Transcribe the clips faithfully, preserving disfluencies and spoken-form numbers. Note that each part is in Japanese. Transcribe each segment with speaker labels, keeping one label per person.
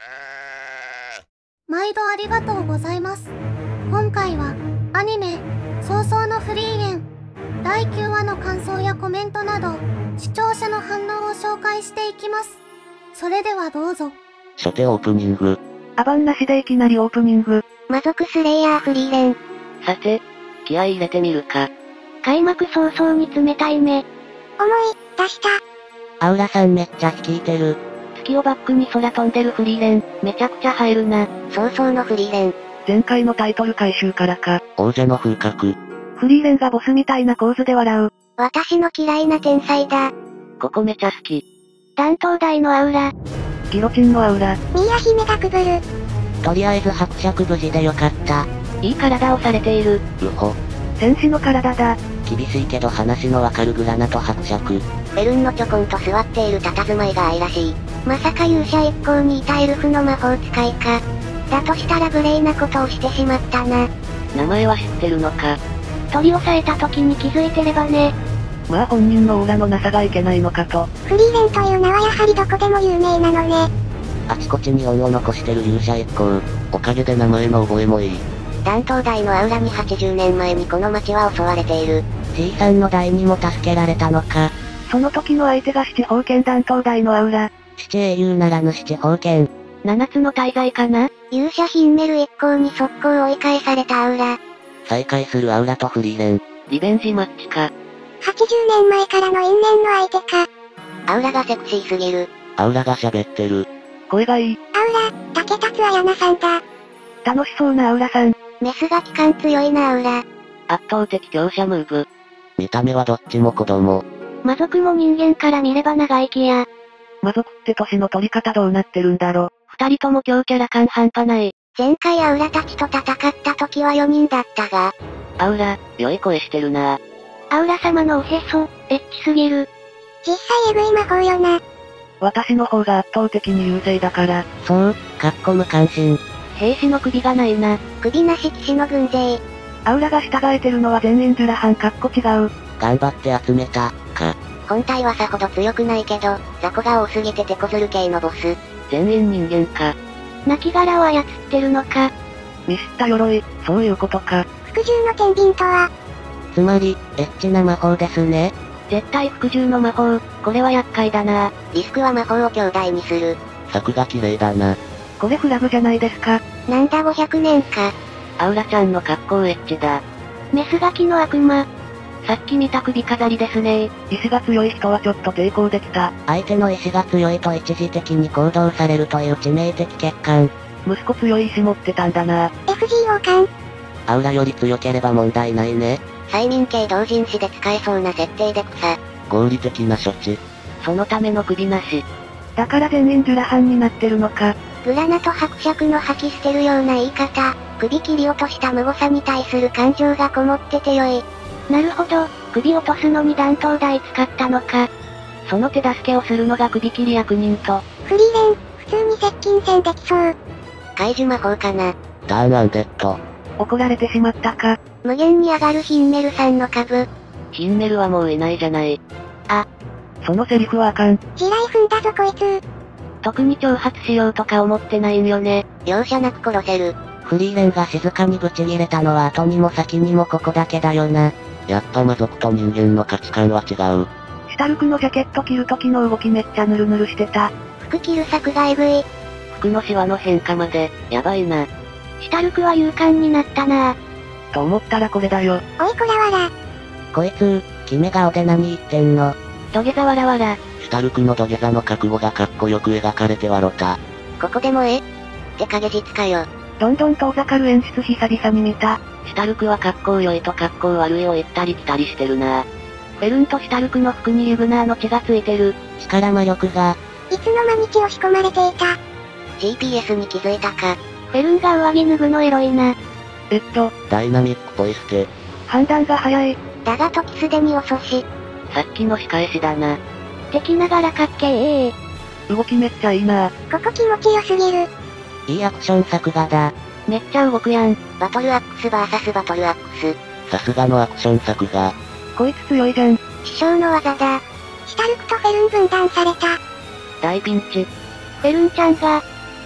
Speaker 1: 毎度ありがとうございます。今回は、アニメ、早々のフリーレン、だいきゅうわの感想やコメントなど、視聴者の反応を紹介していきます。それではどうぞ。
Speaker 2: 初手オープニング。
Speaker 3: アバンなしでいきなりオープニング。
Speaker 4: 魔族スレイヤーフリーレン。
Speaker 2: さて、気合い入れてみるか。
Speaker 4: 開幕早々に冷たい目。思い出した。
Speaker 2: アウラさんめっちゃ率いてる。
Speaker 4: 月をバックに空飛んでるフリーレン、めちゃくちゃ入るな。早々のフリーレン。
Speaker 3: 前回のタイトル回収からか。
Speaker 2: 王者の風格。
Speaker 3: フリーレンがボスみたいな構図で笑う。
Speaker 4: 私の嫌いな天才だ。
Speaker 2: ここめちゃ好き。
Speaker 4: 断頭台のアウラ。
Speaker 3: ギロチンのアウラ。
Speaker 4: ミーア姫がくぐる。
Speaker 2: とりあえず伯爵無事でよかった。
Speaker 4: いい体をされている。
Speaker 2: うほ。
Speaker 3: 戦士の体だ。
Speaker 2: 厳しいけど話のわかるグラナと伯爵。
Speaker 4: ベルンのちょこんと座っている佇まいが愛らしい。まさか勇者一行にいたエルフの魔法使いか。だとしたら無礼なことをしてしまったな。
Speaker 2: 名前は知ってるのか。
Speaker 4: 取り押さえた時に気づいてればね。
Speaker 3: まあ本人のオーラのなさがいけないのかと。
Speaker 4: フリーレンという名はやはりどこでも有名なのね。
Speaker 2: あちこちに恩を残してる勇者一行。おかげで名前の覚えもいい。
Speaker 4: 断頭台のアウラにはちじゅうねんまえにこの町は襲われている。
Speaker 2: じいさんの代にも助けられたのか。
Speaker 3: その時の相手が七宝剣断頭台のアウラ。
Speaker 2: 七英雄ならぬ七宝剣。
Speaker 4: 七つの大罪かな。勇者ヒンメル一行に速攻追い返されたアウラ。
Speaker 2: 再会するアウラとフリーレン。リベンジマッチか。
Speaker 4: はちじゅうねんまえからの因縁の相手か。アウラがセクシーすぎる。
Speaker 2: アウラが喋ってる。
Speaker 3: 声がいい。
Speaker 4: アウラ、竹達彩菜さんだ。
Speaker 3: 楽しそうなアウラさん。
Speaker 4: メスが機関強いなアウラ。
Speaker 2: 圧倒的強者ムーブ。見た目はどっちも子供。
Speaker 4: 魔族も人間から見れば長生きや。
Speaker 3: 魔族って年の取り方どうなってるんだろ。
Speaker 4: 二人とも強キャラ感半端ない。前回アウラたちと戦った時はよにんだったが。
Speaker 2: アウラ、良い声してるな。
Speaker 4: アウラ様のおへそ、エッチすぎる。実際エグい魔法よな。
Speaker 3: 私の方が圧倒的に優勢だから。
Speaker 2: そう、かっこ無関心。
Speaker 4: 兵士の首がないな。首なし騎士の軍勢。
Speaker 3: アウラが従えてるのは全員ズラハンかっこ違う。
Speaker 2: 頑張って集めた、か。
Speaker 4: 本体はさほど強くないけど、雑魚が多すぎて手こずる系のボス。
Speaker 2: 全員人間か。
Speaker 4: 亡骸を操ってるのか。
Speaker 3: 見知った鎧、そういうことか。
Speaker 4: 服従の天秤とは。
Speaker 2: つまり、エッチな魔法ですね。
Speaker 4: 絶対服従の魔法、これは厄介だな。リスクは魔法を兄弟にする。
Speaker 2: 作が綺麗だな。
Speaker 3: これフラグじゃないですか。
Speaker 4: なんだごひゃくねんか。
Speaker 2: アウラちゃんの格好エッチだ。
Speaker 4: メスガキの悪魔。さっき見た首飾りですね。
Speaker 3: 意志が強い人はちょっと抵抗できた。
Speaker 2: 相手の意志が強いと一時的に行動されるという致命的欠陥。
Speaker 3: 息子強い意志持ってたんだな。
Speaker 4: エフジーオー 感。
Speaker 2: アウラより強ければ問題ないね。
Speaker 4: 催眠系同人誌で使えそうな設定で草。
Speaker 2: 合理的な処置。そのための首なし。
Speaker 3: だから全員ズラハンになってるのか。
Speaker 4: グラナと伯爵の吐き捨てるような言い方。首切り落とした無誤さに対する感情がこもっててよい。なるほど、首落とすのに断頭台使ったのか。
Speaker 2: その手助けをするのが首切り役人と。
Speaker 4: フリーレン、普通に接近戦できそう。怪獣魔法かな。
Speaker 2: ダーンアンデッド。
Speaker 3: 怒られてしまったか。
Speaker 4: 無限に上がるヒンメルさんの株。
Speaker 2: ヒンメルはもういないじゃない。
Speaker 4: あ。
Speaker 3: そのセリフはあかん。
Speaker 4: 地雷踏んだぞこいつ。
Speaker 2: 特に挑発しようとか思ってないんよね。
Speaker 4: 容赦なく殺せる。
Speaker 2: フリーレンが静かにブチ切れたのは後にも先にもここだけだよな。やっぱ魔族と人間の価値観は違う。
Speaker 3: シュタルクのジャケット着る時の動きめっちゃヌルヌルしてた。
Speaker 4: 服着る作がエグい。
Speaker 2: 服のシワの変化まで、やばいな。
Speaker 4: シュタルクは勇敢になったなぁ。
Speaker 3: と思ったらこれだよ。
Speaker 4: おいこらわら。
Speaker 2: こいつ、決め顔で何言ってんの。
Speaker 4: 土下座わらわら。
Speaker 2: シュタルクの土下座の覚悟がかっこよく描かれてわろた。
Speaker 4: ここでもえって影実かよ。
Speaker 3: どんどん遠ざかる演出久々に見た。
Speaker 2: シュタルクは格好良いと格好悪いを行ったり来たりしてるな。
Speaker 4: フェルンとシュタルクの服にユグナーの血がついてる。
Speaker 2: 力魔力が。
Speaker 4: いつの間に血を仕込まれていた。ジーピーエス に気づいたか。フェルンが上着脱ぐのエロいな。
Speaker 3: えっと、
Speaker 2: ダイナミックポイ捨て。
Speaker 3: 判断が早い。
Speaker 4: だが時すでに遅し。
Speaker 2: さっきの仕返しだな。
Speaker 4: 敵ながらかっけえ
Speaker 3: 動きめっちゃいいな。
Speaker 4: ここ気持ちよすぎる。
Speaker 2: いいアクション作画だ。
Speaker 4: めっちゃ動くやん。バトルアックス ブイエス バトルアックス。
Speaker 2: さすがのアクション作画。
Speaker 3: こいつ強いじゃん。
Speaker 4: 師匠の技だ。シュタルクとフェルン分断された。
Speaker 2: 大ピンチ。
Speaker 4: フェルンちゃんが、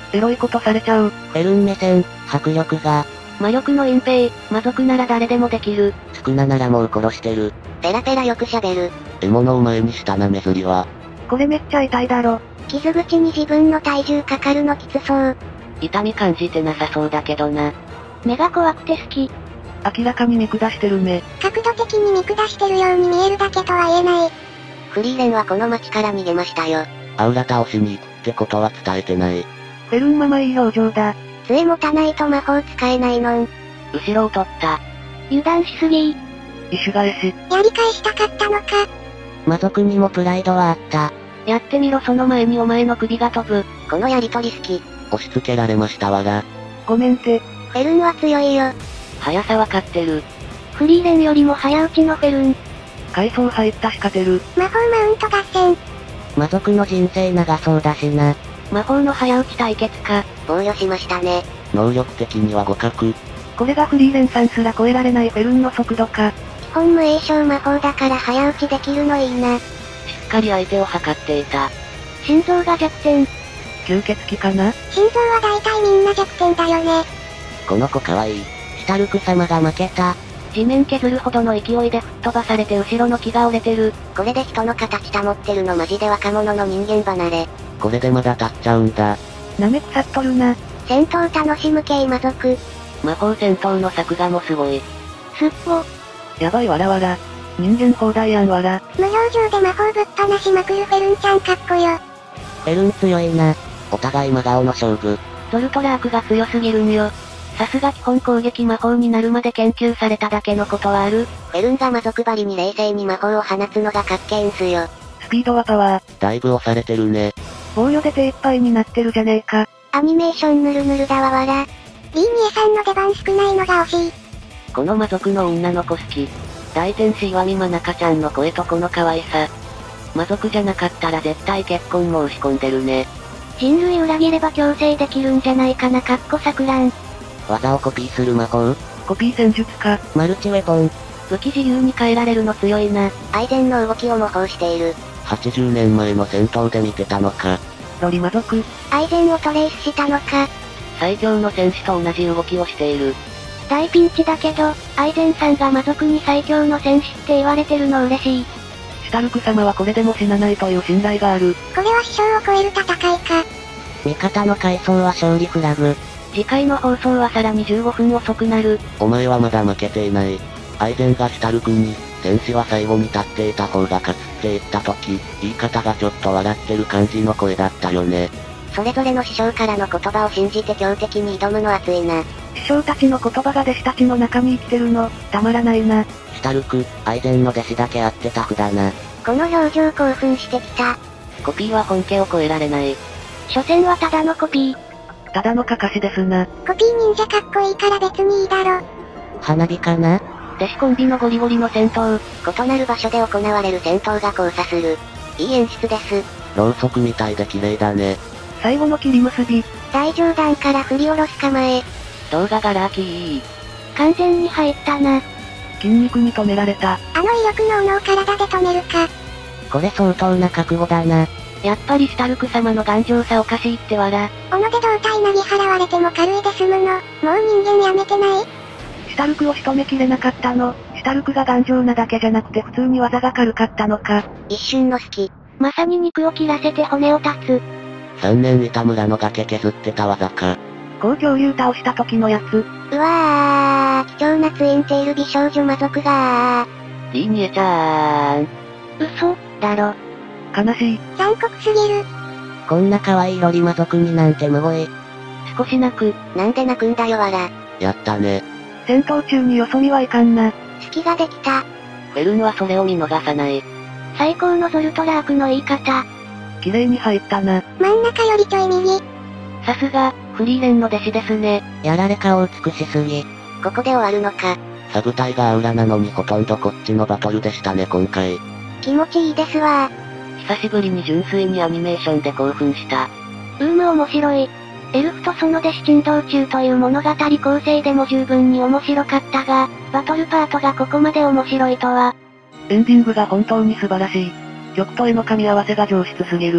Speaker 3: エロいことされちゃう。
Speaker 2: フェルン目線、迫力が。
Speaker 3: 魔力の隠蔽、魔族なら誰でもできる。
Speaker 2: スクナならもう殺してる。
Speaker 4: ペラペラよく喋る。
Speaker 2: 獲物を前にしたなメズリは。
Speaker 3: これめっちゃ痛いだろ。
Speaker 4: 傷口に自分の体重かかるのきつそう。
Speaker 2: 痛み感じてなさそうだけどな。
Speaker 4: 目が怖くて好き。
Speaker 3: 明らかに見下してる目。
Speaker 4: 角度的に見下してるように見えるだけとは言えない。フリーレンはこの街から逃げましたよ。
Speaker 2: アウラ倒しに行くってことは伝えてない。
Speaker 3: フェルンママいい表情だ。
Speaker 4: 杖持たないと魔法使えないのん。
Speaker 2: 後ろを取った。
Speaker 4: 油断しすぎ。
Speaker 3: 異種返し。
Speaker 4: やり返したかったのか。
Speaker 2: 魔族にもプライドはあった。
Speaker 3: やってみろその前にお前の首が飛ぶ。
Speaker 4: このやりとり好き。
Speaker 2: 押し付けられましたわら。
Speaker 3: ごめんて。
Speaker 4: フェルンは強いよ。
Speaker 2: 速さは勝ってる。
Speaker 4: フリーレンよりも早打ちのフェルン。
Speaker 3: 階層入ったし勝てる。
Speaker 4: 魔法マウント合戦。
Speaker 2: 魔族の人生長そうだしな。
Speaker 3: 魔法の早打ち対決か。
Speaker 4: 防御しましたね。
Speaker 2: 能力的には互角。
Speaker 3: これがフリーレンさんすら超えられないフェルンの速度か。
Speaker 4: 基本無栄称魔法だから早打ちできるのいいな。
Speaker 2: しっかり相手を測っていた。
Speaker 4: 心臓が弱点。
Speaker 3: 吸血鬼かな？
Speaker 4: 心臓は大体みんな弱点だよね。
Speaker 2: この子かわいい。シュタルク様が負けた。
Speaker 3: 地面削るほどの勢いで吹っ飛ばされて後ろの木が折れてる。
Speaker 4: これで人の形保ってるのマジで若者の人間離れ。
Speaker 2: これでまだ立っちゃうんだ。
Speaker 3: なめ腐っとるな。
Speaker 4: 戦闘楽しむ系魔族。
Speaker 2: 魔法戦闘の作画もすごい。
Speaker 4: すっぽ。
Speaker 3: やばいわらわら。人間放題やんわら。
Speaker 4: 無表情で魔法ぶっ放しまくるフェルンちゃんかっこよ。
Speaker 2: フェルン強いな。お互い真顔の勝負。
Speaker 3: ゾルトラークが強すぎるんよ。さすが基本攻撃魔法になるまで研究されただけのことはある。
Speaker 4: フェルンが魔族張りに冷静に魔法を放つのがかっけえんすよ。
Speaker 3: スピードはパワー。
Speaker 2: だいぶ押されてるね。
Speaker 3: 防御で手いっぱいになってるじゃねえか。
Speaker 4: アニメーションぬるぬるだわわら。リーニエさんの出番少ないのが惜しい。
Speaker 2: この魔族の女の子好き。大天使岩見まなかちゃんの声とこの可愛さ。魔族じゃなかったら絶対結婚申し込んでるね。
Speaker 4: 人類裏切れば強制できるんじゃないかなかっこ錯乱。
Speaker 2: 技をコピーする魔法？
Speaker 3: コピー戦術か。
Speaker 2: マルチウェポン。
Speaker 3: 武器自由に変えられるの強いな。
Speaker 4: アイゼンの動きを模倣している。
Speaker 2: はちじゅうねんまえの戦闘で見てたのか。
Speaker 3: ロリ魔族。
Speaker 4: アイゼンをトレースしたのか。
Speaker 2: 最強の戦士と同じ動きをしている。
Speaker 4: 大ピンチだけど、アイゼンさんが魔族に最強の戦士って言われてるの嬉しい。
Speaker 3: シュタルク様はこれでも死なないという信頼がある。
Speaker 4: これは師匠を超える戦いか。
Speaker 2: 味方の階層は勝利フラグ。
Speaker 3: 次回の放送はさらにじゅうごふん遅くなる。
Speaker 2: お前はまだ負けていない。アイゼンがシュタルクに、戦士は最後に立っていた方が勝つって言った時、言い方がちょっと笑ってる感じの声だったよね。
Speaker 4: それぞれの師匠からの言葉を信じて強敵に挑むの熱いな。
Speaker 3: 師匠たちの言葉が弟子たちの中に生きてるの、たまらないな。
Speaker 2: シュタルク、アイゼンの弟子だけあってタフだな。
Speaker 4: この表情興奮してきた。
Speaker 2: コピーは本家を超えられない。
Speaker 4: 所詮はただのコピー。
Speaker 3: ただのかかしですな。
Speaker 4: コピー忍者かっこいいから別にいいだろ。
Speaker 2: 花火かな？
Speaker 3: 弟子コンビのゴリゴリの戦闘。
Speaker 4: 異なる場所で行われる戦闘が交差する。いい演出です。
Speaker 2: ろうそくみたいで綺麗だね。
Speaker 3: 最後の切り結び。
Speaker 4: 大上段から振り下ろす構え。
Speaker 2: 動画がラッキー。
Speaker 4: 完全に入ったな。
Speaker 3: 筋肉に止められた。
Speaker 4: あの威力の斧を体で止めるか。
Speaker 2: これ相当な覚悟だな。
Speaker 3: やっぱりシュタルク様の頑丈さおかしいってわら。
Speaker 4: 斧で胴体なぎ払われても軽いで済むの。もう人間やめてない？
Speaker 3: シュタルクを仕留めきれなかったの。シュタルクが頑丈なだけじゃなくて普通に技が軽かったのか。
Speaker 4: 一瞬の隙。まさに肉を切らせて骨を断つ。
Speaker 2: さんねんいた村の崖削ってた技か。
Speaker 3: 高恐竜倒した時のやつ。
Speaker 4: うわー、貴重なツインテール美少女魔族がー。
Speaker 2: リーニエちゃーん。
Speaker 4: 嘘、だろ。
Speaker 3: 悲しい。
Speaker 4: 残酷すぎる。
Speaker 2: こんな可愛いロリ魔族になんてむごい。
Speaker 3: 少し泣く。
Speaker 4: なんで泣くんだよわら。
Speaker 2: やったね。
Speaker 3: 戦闘中によそ見はいかんな。
Speaker 4: 隙ができた。
Speaker 2: フェルンはそれを見逃さない。
Speaker 4: 最高のゾルトラークの言い方。
Speaker 3: 綺麗に入ったな。
Speaker 4: 真ん中よりちょい右。
Speaker 3: さすが、フリーレンの弟子ですね。
Speaker 2: やられ顔美しすぎ。
Speaker 4: ここで終わるのか。
Speaker 2: サブ隊がアウラなのにほとんどこっちのバトルでしたね今回。
Speaker 4: 気持ちいいですわ。
Speaker 2: 久しぶりに純粋にアニメーションで興奮した。
Speaker 4: うーむ面白い。エルフとその弟子珍道中という物語構成でも十分に面白かったが、バトルパートがここまで面白いとは。
Speaker 3: エンディングが本当に素晴らしい。曲と絵の噛み合わせが上質すぎる。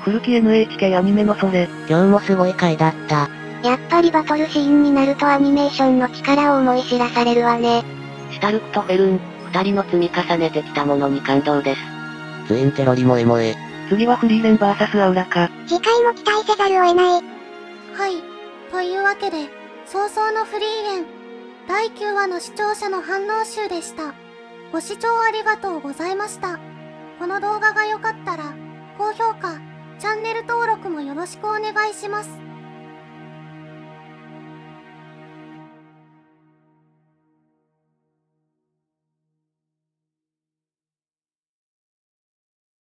Speaker 5: 古き エヌエイチケー アニメのそれ。
Speaker 6: 今日もすごい回だった。
Speaker 4: やっぱりバトルシーンになるとアニメーションの力を思い知らされるわね。
Speaker 3: シュタルクとフェルン、二人の積み重ねてきたものに感動です。
Speaker 2: ツインテロリもエモエ。
Speaker 5: 次はフリーレン ブイエス アウラか。
Speaker 4: 次回も期待せざるを得ない。
Speaker 1: はい。というわけで、早々のフリーレン、だいきゅうわの視聴者の反応集でした。ご視聴ありがとうございました。この動画が良かったら、高評価、チャンネル登録もよろしくお願いします。